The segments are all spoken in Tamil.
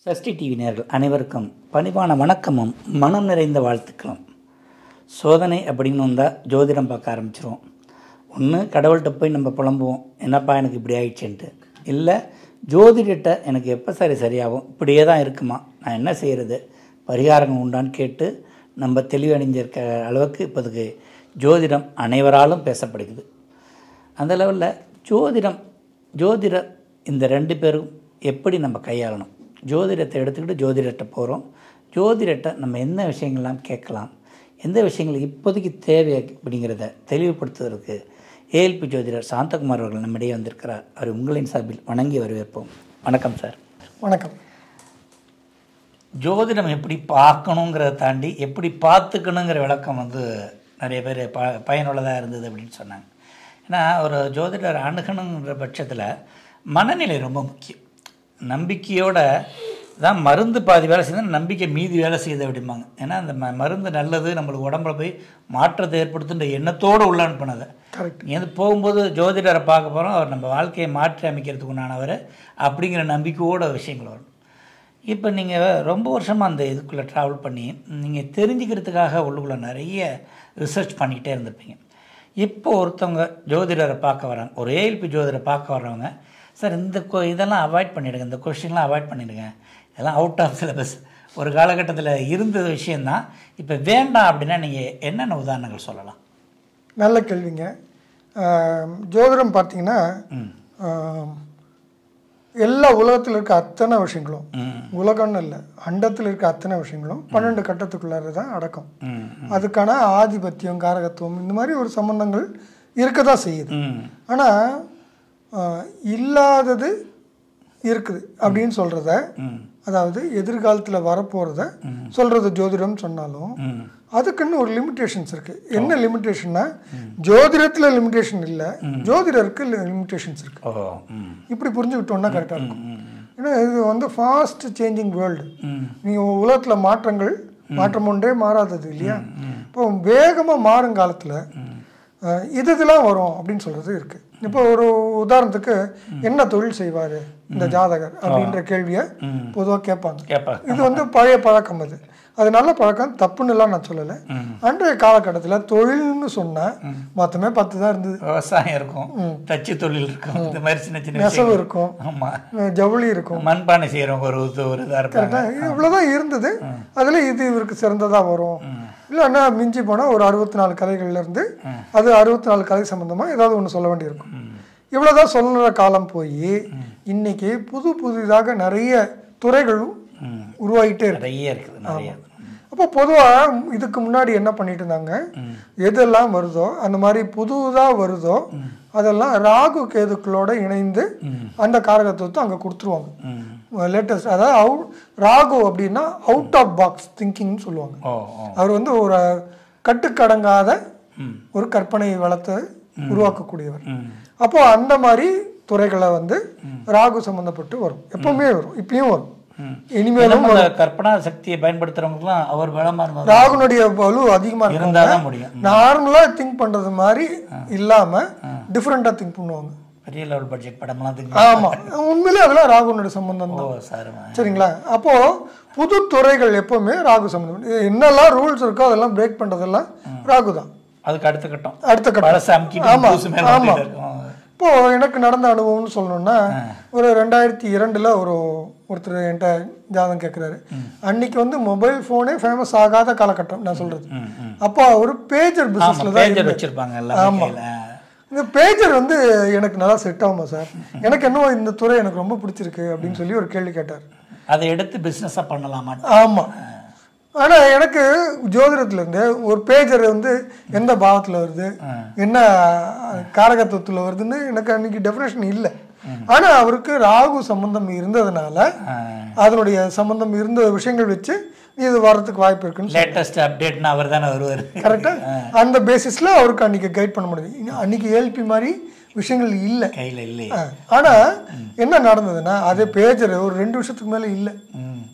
சஷ்டி டிவி நேயர்கள் அனைவருக்கும் பணிவான வணக்கமும் மனம் நிறைந்த வாழ்த்துக்களும். சோதனை அப்படின்னு வந்தால் ஜோதிடம் பார்க்க ஆரம்பிச்சிருவோம். ஒன்று கடவுள்கிட்ட போய் நம்ம புலம்புவோம், என்னப்பா எனக்கு இப்படி ஆயிடுச்சுன்ட்டு. இல்லை ஜோதிடத்தை எனக்கு எப்போ சரியாகும், இப்படியே தான் இருக்குமா, நான் என்ன செய்கிறது, பரிகாரங்கள் உண்டான்னு கேட்டு நம்ம தெளிவடைஞ்சிருக்க அளவுக்கு இப்போதுக்கு ஜோதிடம் அனைவராலும் பேசப்படுகிறது. அந்த லெவலில் ஜோதிடர் இந்த ரெண்டு பேரும் எப்படி நம்ம கையாளணும், ஜோதிடத்தை எடுத்துக்கிட்டு ஜோதிடத்தை போகிறோம். ஜோதிடத்தை நம்ம என்ன விஷயங்கள்லாம் கேட்கலாம், எந்த விஷயங்கள் இப்போதைக்கு தேவை அப்படிங்கிறத தெளிவுபடுத்துவதற்கு ஏஎல்பி ஜோதிடர் சாந்தகுமார் அவர்கள் நம்மிடையே வந்திருக்கிறார். அவர் உங்களின் சார்பில் வணங்கி வரவேற்போம். வணக்கம் சார். வணக்கம். ஜோதிடம் எப்படி பார்க்கணுங்கிறத தாண்டி எப்படி பார்த்துக்கணுங்கிற விளக்கம் நிறைய பேர் பயனுள்ளதாக இருந்தது அப்படின்னு சொன்னாங்க. ஏன்னா ஒரு ஜோதிடர் அணுகணுங்கிற பட்சத்தில் மனநிலை ரொம்ப முக்கியம். நம்பிக்கையோட தான் மருந்து பாதி வேலை செய்யுது, நம்பிக்கை மீதி வேலை செய்யுது அப்படிம்பாங்க. ஏன்னா அந்த மருந்து நல்லது, நம்மளுக்கு உடம்புல போய் மாற்றத்தை ஏற்படுத்துன்ற எண்ணத்தோடு உள்ளான்னு போனதை இங்கேருந்து போகும்போது ஜோதிடரை பார்க்க போகிறோம், அவர் நம்ம வாழ்க்கையை மாற்றி அமைக்கிறதுக்கு உண்டானவர் அப்படிங்கிற நம்பிக்கையோட விஷயங்கள் வரும். இப்போ நீங்கள் ரொம்ப வருஷமாக அந்த இதுக்குள்ளே ட்ராவல் பண்ணி நீங்கள் தெரிஞ்சுக்கிறதுக்காக உள்ளுக்குள்ளே நிறைய ரிசர்ச் பண்ணிக்கிட்டே இருந்திருப்பீங்க. இப்போ ஒருத்தவங்க ஜோதிடரை பார்க்க வராங்க, ஒரு ஏஎல்பி ஜோதிடரை பார்க்க வர்றவங்க, சார் இந்த இதெல்லாம் அவாய்ட் பண்ணிவிடுங்க, இந்த கொஸ்டின்லாம் அவாய்ட் பண்ணிவிடுங்க, இதெல்லாம் அவுட் ஆஃப் சிலபஸ், ஒரு காலகட்டத்தில் இருந்த விஷயந்தான், இப்போ வேண்டாம் அப்படின்னா நீங்கள் என்னென்ன உதாரணங்கள் சொல்லலாம்? நல்ல கேள்விங்க. ஜோதிடம் பார்த்தீங்கன்னா எல்லா உலகத்தில் இருக்க அத்தனை விஷயங்களும், உலகம்னு இல்லை அண்டத்தில் இருக்க அத்தனை விஷயங்களும் 12 கட்டத்துக்குள்ளார தான் அடக்கம். அதுக்கான ஆதிபத்தியம், காரகத்துவம், இந்த மாதிரி ஒரு சம்பந்தங்கள் இருக்க தான் செய்யுது. ஆனால் இல்லாதது இருக்குது அப்படின்னு சொல்கிறத, அதாவது எதிர்காலத்தில் வரப்போகிறத சொல்கிறது ஜோதிடம் சொன்னாலும் அதுக்குன்னு ஒரு லிமிட்டேஷன்ஸ் இருக்குது. என்ன லிமிட்டேஷன்னா, ஜோதிடத்தில் லிமிட்டேஷன் இல்லை, ஜோதிடருக்கு லிமிட்டேஷன்ஸ் இருக்குது. இப்படி புரிஞ்சுக்கிட்டோன்னா கரெக்டாக இருக்கும். ஏன்னா இது ஃபாஸ்ட் சேஞ்சிங் வேர்ல்டு. நீங்கள் உலகத்தில் மாற்றம் ஒன்றே மாறாதது இல்லையா. இப்போ வேகமாக மாறும் காலத்தில் இதெல்லாம் வரும் அப்படின்னு சொல்கிறது இருக்குது. இப்போ ஒரு உதாரணத்துக்கு என்ன தொழில் செய்வார் இந்த ஜாதகர் அப்படின்ற கேள்வியை பொதுவாக கேட்பாங்க. இது பழைய பழக்கம், அது நல்ல பழக்கம், தப்புன்னுலாம் நான் சொல்லலை. அன்றைய காலகட்டத்தில் தொழில்னு சொன்னால் மொத்தமே 10 தான் இருந்தது. விவசாயம் இருக்கும், தச்சு தொழில் இருக்கும், இந்த மாதிரி சின்ன சின்ன நெசவு இருக்கும், ஜவுளி இருக்கும், மண்பானை செய்கிறவங்க ஒரு இவ்வளோதான் இருந்தது. அதில் இது இவருக்கு சிறந்ததாக வரும். இல்லைன்னா மிஞ்சி போனால் ஒரு 64 கலைகள்லேருந்து அது 64 கலை சம்மந்தமாக ஏதாவது ஒன்று சொல்ல வேண்டியிருக்கும். இவ்வளோதான் சொல்லுற காலம் போய் இன்னைக்கு புதிதாக நிறைய துறைகளும் உருவாகிட்டே இருக்குது. அப்போ பொதுவாக இதுக்கு முன்னாடி என்ன பண்ணிட்டு இருந்தாங்க, எதெல்லாம் வருதோ அந்த மாதிரி புதுதாக வருதோ அதெல்லாம் ராகு கேதுக்களோட இணைந்து அந்த காரகத்துவத்தை அங்கே கொடுத்துருவாங்க. லேட்டஸ்ட், அதாவது ராகு அப்படின்னா அவுட் ஆஃப் பாக்ஸ் திங்கிங்னு சொல்லுவாங்க. அவர் ஒரு கட்டுக்கடங்காத ஒரு கற்பனை வளத்தை உருவாக்கக்கூடியவர். அப்போ அந்த மாதிரி துறைகளை ராகு சம்பந்தப்பட்டு வரும், எப்பவுமே வரும், இப்பயும் வரும், இனிமேலும். கற்பனா சக்தியை பயன்படுத்துறவங்களுக்குலாம் அவர் ராகுனுடைய வலு அதிகமா இருந்தாதான் முடியும். நார்மலா திங்க் பண்றது மாதிரி இல்லாம டிஃபரெண்டா திங்க் பண்ணுவாங்க. பெரிய லெவல் பட்ஜெட் படம்லாம். ஆமா, உண்மையிலே அதெல்லாம் ராகுனுடைய சம்பந்தம் தான். சரிங்களா. அப்போ புது துறைகள் எப்பவுமே ராகு சம்பந்தம். என்னெல்லாம் ரூல்ஸ் இருக்கோ அதெல்லாம் பிரேக் பண்றதெல்லாம் ராகு தான். அதுக்கு அடுத்த கட்டம். ஆமா ஆமா. இப்போ எனக்கு நடந்த அனுபவம்னு சொல்லணும்னா, ஒரு 2002 ஒருத்தர் என்கிட்ட ஜாதகம் கேட்குறாரு. அன்னைக்கு மொபைல் ஃபோனே ஃபேமஸ் ஆகாத காலகட்டம் நான் சொல்றது. அப்போ ஒரு பேஜர் பிசினஸ்ல தான் வச்சிருப்பாங்க. ஆமா, இந்த பேஜர் எனக்கு நல்லா செட் ஆகுமா சார், எனக்கு என்னவோ இந்த துறை எனக்கு ரொம்ப பிடிச்சிருக்கு அப்படின்னு சொல்லி ஒரு கேள்வி கேட்டார். அதை எடுத்து பிசினஸா பண்ணலாமா? ஆமா. ஆனால் எனக்கு ஜோதிடத்துலேருந்து ஒரு பேஜர் எந்த பாவத்தில் வருது, என்ன காரகத்துவத்தில் வருதுன்னு எனக்கு அன்னைக்கு டெஃபினேஷன் இல்லை. ஆனால் அவருக்கு ராகு சம்பந்தம் இருந்ததுனால அதனுடைய சம்பந்தம் இருந்த விஷயங்கள் வச்சு இது வர்றதுக்கு வாய்ப்பு இருக்குன்னு. லேட்டஸ்ட் அப்டேட்னா அவர் தானே வருவார். கரெக்டாக அந்த பேசிஸில் அவருக்கு அன்றைக்கி கைட் பண்ண முடியுது. அன்றைக்கி ஏஎல்பி மாதிரி விஷயங்கள் இல்லை கையில் இல்லை. ஆனால் என்ன நடந்ததுன்னா, அதே பேஜர் ஒரு 2 வருஷத்துக்கு மேலே இல்லை.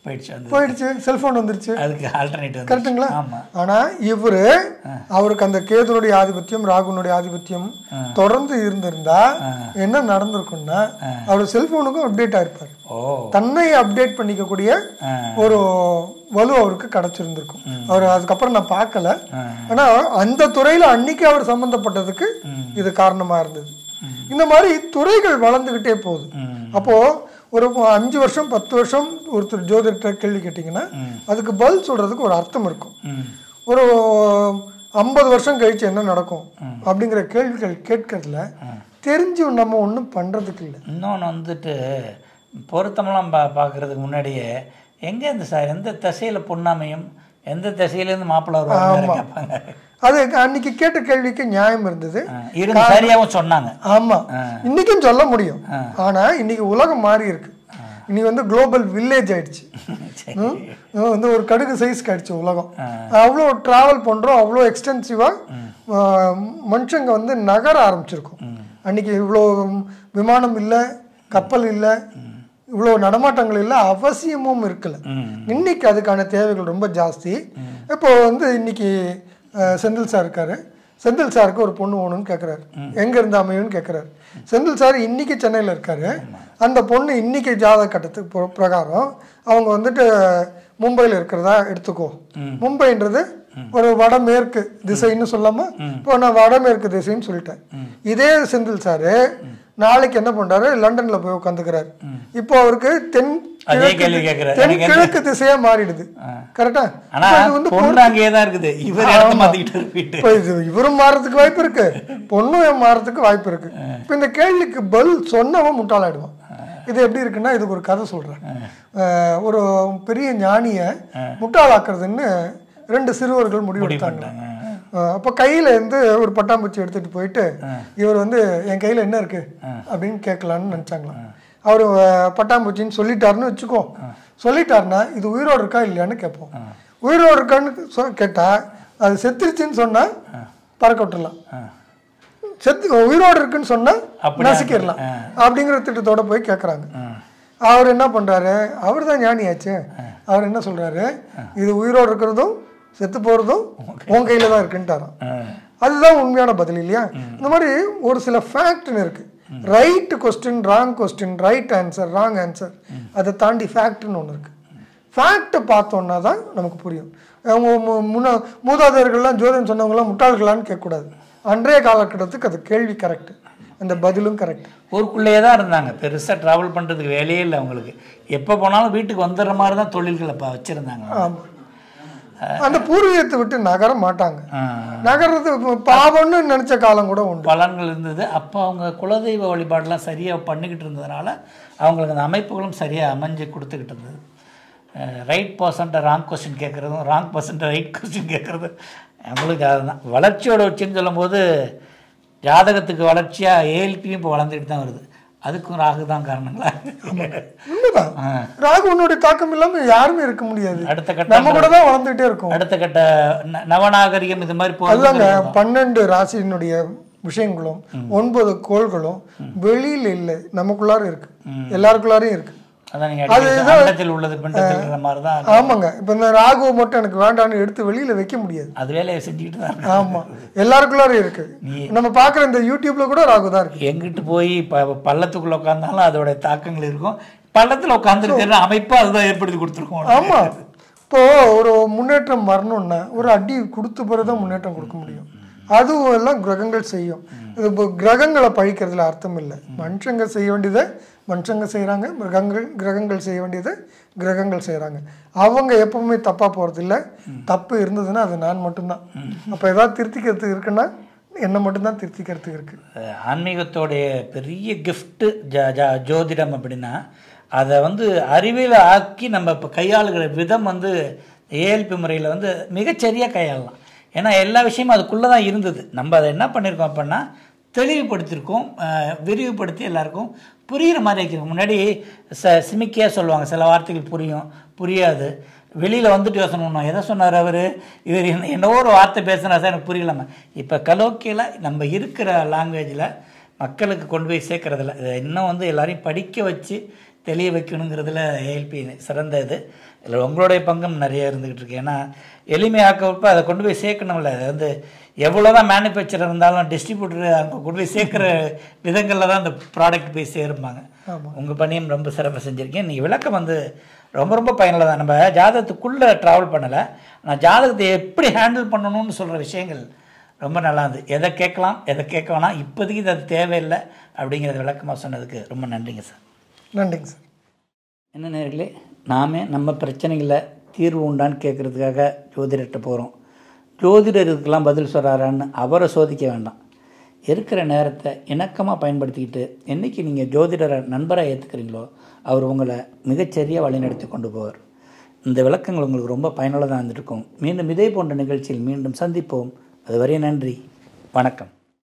போயிடுச்சு, செல்போன் வந்துருச்சு, அதுக்கு ஆல்டர்னேட்டிவ் கரெக்டுங்களா? ஆனா அவருக்கு அந்த கேதுனுடைய ஆதிபத்தியம் ராகுனுடைய ஆதிபத்தியம் தொடர்ந்து இருந்திருந்தா என்ன நடந்திருக்கும்னா அவர் செல்போனுக்கும் அப்டேட் ஆயிருப்பாரு. தன்னை அப்டேட் பண்ணிக்கக்கூடிய ஒரு வலு அவருக்கு கிடைச்சிருந்திருக்கும். அவர் அதுக்கப்புறம் நான் பார்க்கல. ஆனா அந்த துறையில அன்னைக்கு அவர் சம்பந்தப்பட்டதுக்கு இது காரணமா இருந்தது. இந்த மாதிரி துறைகள் வளர்ந்துகிட்டே போகுது. அப்போ ஒரு 5 வருஷம் 10 வருஷம் ஒருத்தர் ஜோதிடத்தை கேள்வி கேட்டிங்கன்னா அதுக்கு பதில் சொல்றதுக்கு ஒரு அர்த்தம் இருக்கும். ஒரு 50 வருஷம் கழிச்சு என்ன நடக்கும் அப்படிங்கிற கேள்விகள் கேட்கறதுல தெரிஞ்சு நம்ம ஒன்றும் பண்றதுக்கு இல்லை. இன்னொன்று வந்துட்டு பொருத்தமெல்லாம் பார்க்கறதுக்கு முன்னாடியே எங்கே இந்த சார் எந்த திசையில் பொண்ணாமையும் எந்த திசையிலேருந்து மாப்பிள்ளை வருவாங்க கேட்பாங்க. அது அன்னைக்கு கேட்ட கேள்விக்கு நியாயம் இருந்தது, சரியாகவும் சொன்னாங்க. ஆமா, இன்னைக்கும் சொல்ல முடியும். ஆனா இன்னைக்கு உலகம் மாறி இருக்கு. இன்னைக்கு குளோபல் வில்லேஜ் ஆயிடுச்சு. ஒரு கடுகு சைஸ்க்கு ஆயிடுச்சு உலகம். அவ்வளோ டிராவல் பண்றோம், அவ்வளோ எக்ஸ்டென்சிவா மனுஷங்க நகர ஆரம்பிச்சிருக்கோம். அன்னைக்கு இவ்வளோ விமானம் இல்லை, கப்பல் இல்லை, இவ்வளோ நடமாட்டங்கள் இல்லை, அவசியமும் இருக்கல. இன்னைக்கு அதுக்கான தேவைகள் ரொம்ப ஜாஸ்தி. இப்போ இன்னைக்கு செந்தில் சார் இருக்காரு. செந்தில் சாருக்கு ஒரு பொண்ணு வேணும்னு கேட்குறாரு. எங்க இருந்து அமையும்னு கேட்குறாரு. செந்தில் சார் இன்னைக்கு சென்னையில் இருக்காரு. அந்த பொண்ணு இன்னைக்கு ஜாதக கட்டத்துக்கு பிரகாரம் அவங்க மும்பையில் இருக்கிறதா எடுத்துக்கோ. மும்பைன்றது ஒரு வடமேற்கு திசைன்னு சொல்லாம இப்போ நான் வடமேற்கு திசைன்னு சொல்லிட்டேன். இதே செந்தில் சாரு நாளைக்கு என்ன பண்றாரு, லண்டன்ல போய் உட்காந்துக்கிறாரு. இப்போ அவருக்கு தென்கிழக்கு திசையா மாறிடுது. கரெக்டா? இவரும் மாறதுக்கு வாய்ப்பு இருக்கு, பொண்ணும் மாறதுக்கு வாய்ப்பு இருக்கு. இப்ப இந்த கேள்விக்கு பதில் சொன்னவன் முட்டாளாயிடுவான். இது எப்படி இருக்குன்னா, இதுக்கு ஒரு கதை சொல்றேன். ஒரு பெரிய ஞானிய முட்டாளாக்குறதுன்னு 2 சிறுவர்கள் முடிவெடுத்தாங்க. அப்போ கையில ஒரு பட்டாம்பூச்சி எடுத்துட்டு போயிட்டு இவர் என் கையில என்ன இருக்கு அப்படின்னு கேட்கலான்னு நினைச்சாங்களாம். அவரு பட்டாம்பூச்சின்னு சொல்லிட்டாருன்னு வச்சுக்கோ. சொல்லிட்டாருன்னா இது உயிரோடு இருக்கா இல்லையான்னு கேட்போம். உயிரோடு இருக்கான்னு கேட்டா அது செத்துருச்சுன்னு சொன்னா பறக்க விட்டுடலாம், உயிரோடு இருக்குன்னு சொன்னா நசுக்கிடலாம் அப்படிங்கிற திட்டத்தோட போய் கேட்கறாங்க. அவர் என்ன பண்றாரு, அவர் தான் ஞானியாச்சு. அவர் என்ன சொல்றாரு, இது உயிரோடு இருக்கிறதும் செத்து போறதும் உன் கையில தான் இருக்குன்ட்டாராம். அதுதான் உண்மையான பதில் இல்லையா? இந்த மாதிரி ஒரு சில ஃபேக்ட்னு இருக்கு. Right question, wrong question, right answer, wrong answer. அதை தாண்டி ஃபேக்ட்னு ஒன்று இருக்கு. ஃபேக்டை பார்த்தோன்னா தான் நமக்கு புரியும். மூதாதையர்கள்லாம் ஜோதிடம் சொன்னவங்களாம் முட்டாள்களான்னு கேட்கக்கூடாது. அன்றைய காலகட்டத்துக்கு அது கேள்வி கரெக்ட், அந்த பதிலும் கரெக்ட். ஊருக்குள்ளேயே தான் இருந்தாங்க, பெருசாக ட்ராவல் பண்ணுறதுக்கு வேலையே இல்லை அவங்களுக்கு. எப்போ போனாலும் வீட்டுக்கு வந்துடுற மாதிரி தான் தொழில்களை வச்சுருந்தாங்க. ஆமாம், அந்த பூர்வீகத்தை விட்டு நகர மாட்டாங்க. நகர்றது பாவம்னு நினைச்ச காலம் கூட உண்டு, பலன்கள் இருந்தது. அப்போ அவங்க குலதெய்வ வழிபாடெல்லாம் சரியாக பண்ணிக்கிட்டு இருந்ததுனால அவங்களுக்கு அந்த அமைப்புகளும் சரியாக அமைஞ்சு கொடுத்துக்கிட்டு இருந்தது. ரைட் பர்சன்ட்டை ராங் கொஸ்டின் கேட்குறதும், ராங் பர்சன்ட்டை ரைட் கொஸ்டின் கேட்குறதும் அவங்களுக்கு அதுதான் வளர்ச்சியோட வச்சுன்னு சொல்லும்போது, ஜாதகத்துக்கு வளர்ச்சியாக ஏஎல்பியும் இப்போ வளர்ந்துட்டு தான் வருது. அதுக்கும் ராகு தான் காரணங்களா? உண்மைதான், ராகு உன்னுடைய தாக்கம் இல்லாமல் யாருமே இருக்க முடியாது. அடுத்த கட்ட நம்ம கூட தான் வளர்ந்துகிட்டே இருக்கும். அடுத்த கட்ட நவநாகரிகம் இது மாதிரி போதுங்க. 12 ராசியினுடைய விஷயங்களும் 9 கோள்களும் வெளியில இல்லை, நமக்குள்ளார இருக்கு, எல்லாருக்குள்ளாரையும் இருக்கு. ஆமாங்க. இப்ப இந்த ராகுவை மட்டும் எனக்கு வேண்டான்னு எடுத்து வெளியில வைக்க முடியாது, அது வேலையை செஞ்சுக்கிட்டு தான். ஆமா, எல்லாருக்குள்ளாரும் இருக்கு. நம்ம பாக்குற இந்த யூடியூப்ல கூட ராகு தான் இருக்கு. எங்கிட்டு போய் பள்ளத்துக்குள்ள உட்கார்ந்தாலும் அதோட தாக்கங்கள் இருக்கும். பள்ளத்துல உட்கார்ந்துருக்கிற அமைப்பா அதுதான் ஏற்படுத்தி கொடுத்துருக்கோம். ஆமா, இப்போ ஒரு முன்னேற்றம் வரணும்னா ஒரு அடி கொடுத்த பிறகுதான் முன்னேற்றம் கொடுக்க முடியும். அதுவும் எல்லாம் கிரகங்கள் செய்யும். இப்போ கிரகங்களை பழிக்கிறதுல அர்த்தம் இல்லை. மனுஷங்க செய்ய வேண்டியதை மனுஷங்க செய்கிறாங்க, கிரகங்கள் செய்ய வேண்டியதை கிரகங்கள் செய்கிறாங்க. அவங்க எப்பவுமே தப்பாக போகிறதில்ல. தப்பு இருந்ததுன்னா அது நான் மட்டும்தான். அப்போ ஏதாவது திருத்திக்கிறதுக்கு இருக்குன்னா என்னை மட்டும்தான் திருத்திக்கிறதுக்கு இருக்குது. ஆன்மீகத்தோடைய பெரிய கிஃப்ட்டு ஜோதிடம் அப்படின்னா அதை அறிவியல் ஆக்கி நம்ம இப்போ கையாளுகிற விதம் ஏஎல்பி முறையில் மிகச்சரியாக கையாளலாம். ஏன்னா எல்லா விஷயமும் அதுக்குள்ளே தான் இருந்தது. நம்ம அதை என்ன பண்ணியிருக்கோம் அப்படின்னா தெளிவுபடுத்தியிருக்கோம், விரிவுபடுத்தி எல்லாருக்கும் புரிகிற மாதிரி வைக்கிறோம். முன்னாடி சிமிக்கையாக சொல்லுவாங்க, சில வார்த்தைகள் புரியும், புரியாது. வெளியில் யோசனை பண்ணுவோம், எதை சொன்னார் அவர், இவர் என்னவோ ஒரு வார்த்தை பேசுனா சார் எனக்கு புரியலாமா. இப்போ கலோக்கியில் நம்ம இருக்கிற லாங்குவேஜில் மக்களுக்கு கொண்டு போய் சேர்க்கறதில்ல. இதை இன்னும் எல்லாரையும் படிக்க வச்சு தெளிய வைக்கணுங்கிறதுல ஏஎல்பி சிறந்த இது. இதில் உங்களுடைய பங்கும் நிறைய இருந்துக்கிட்டு இருக்கு. ஏன்னா எளிமையாக்கப்போ அதை கொண்டு போய் சேர்க்கணும்ல. அது வந்து எவ்வளோ தான் மேனுஃபேக்சர் இருந்தாலும் டிஸ்ட்ரிபியூட்டர் அங்கே கொண்டு போய் சேர்க்குற விதங்களில் தான் அந்த ப்ராடக்ட் போய் சேருப்பாங்க. உங்கள் பணியும் ரொம்ப சிறப்பாக செஞ்சுருக்கேன். நீங்கள் விளக்கம் வந்து ரொம்ப ரொம்ப பயனுள்ளதாக. நம்ம ஜாதகத்துக்குள்ளே ட்ராவல் பண்ணலை, ஆனால் ஜாதகத்தை எப்படி ஹேண்டில் பண்ணணும்னு சொல்கிற விஷயங்கள் ரொம்ப நல்லா இருந்தது. எதை கேட்கலாம் எதை கேட்க வேணாம், இப்போதைக்கு இது அது தேவையில்லை அப்படிங்கிறத விளக்கமாக சொன்னதுக்கு ரொம்ப நன்றிங்க சார். நன்றிங்க சார். என்ன நேர்களே, நாமே நம்ம பிரச்சனைகளை தீர்வு உண்டான்னு கேட்குறதுக்காக ஜோதிடர்கிட்ட போகிறோம். ஜோதிடர் இதுக்கெல்லாம் பதில் சொல்கிறாரான்னு அவரை சோதிக்க வேண்டாம். இருக்கிற நேரத்தை இணக்கமாக பயன்படுத்திக்கிட்டு என்றைக்கு நீங்கள் ஜோதிடரை நண்பராக ஏற்றுக்கிறீங்களோ அவர் உங்களை மிகச்சரியாக வழிநடத்தி கொண்டு போவார். இந்த விளக்கங்கள் உங்களுக்கு ரொம்ப பயனுள்ளதாக இருந்திருக்கும். மீண்டும் இதே போன்ற நிகழ்ச்சியில் மீண்டும் சந்திப்போம். அதுவரை நன்றி, வணக்கம்.